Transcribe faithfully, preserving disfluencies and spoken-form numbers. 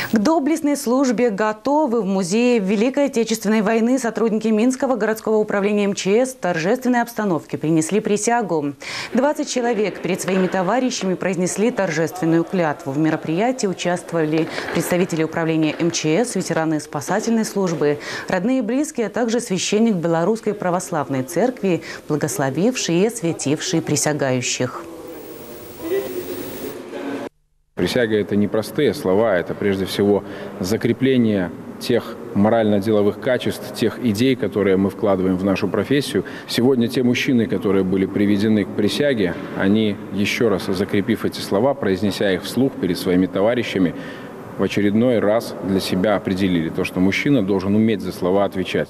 К доблестной службе готовы. В музее Великой Отечественной войны сотрудники Минского городского управления эм че эс в торжественной обстановке принесли присягу. двадцать человек перед своими товарищами произнесли торжественную клятву. В мероприятии участвовали представители управления эм че эс, ветераны спасательной службы, родные и близкие, а также священник Белорусской православной церкви, благословивший и осветивший присягающих. Присяга – это не простые слова, это прежде всего закрепление тех морально-деловых качеств, тех идей, которые мы вкладываем в нашу профессию. Сегодня те мужчины, которые были приведены к присяге, они, еще раз закрепив эти слова, произнеся их вслух перед своими товарищами, в очередной раз для себя определили то, что мужчина должен уметь за слова отвечать.